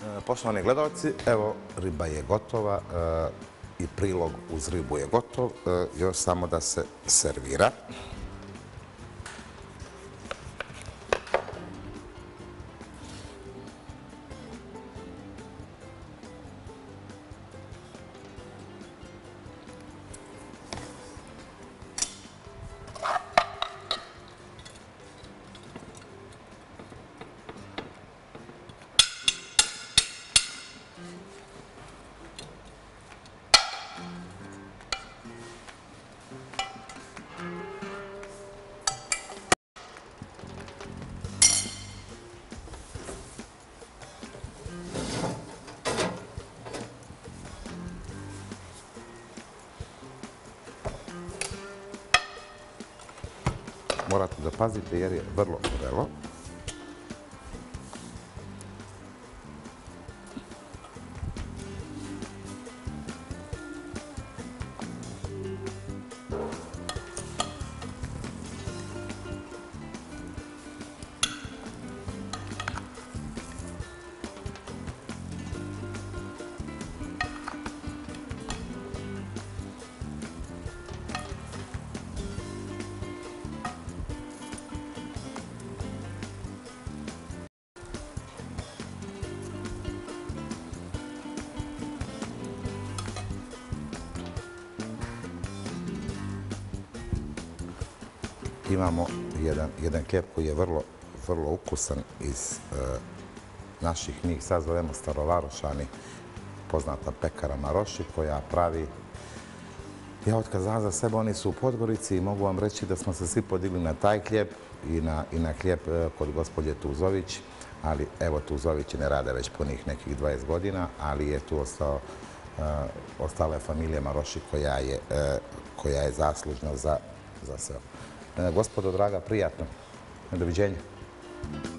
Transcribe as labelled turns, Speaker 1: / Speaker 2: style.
Speaker 1: Poštovani gledalci, evo riba je gotova i prilog uz ribu je gotov. Još samo da se servira. Morate da pazite jer je vrlo vrelo. Imamo jedan klijep koji je vrlo ukusan iz naših, mi ih sad zovemo Starovarošani, poznata pekara Maroši koja pravi, ja otkad znam za sebe, oni su u Podgorici i mogu vam reći da smo se svi podigli na taj klijep i na klijep kod gospođe Tuzović, ali evo Tuzovići ne rade već punih nekih 20 godina, ali je tu ostala je familija Maroši koja je zaslužna za sve. Gospodo draga, prijatno. Doviđenja.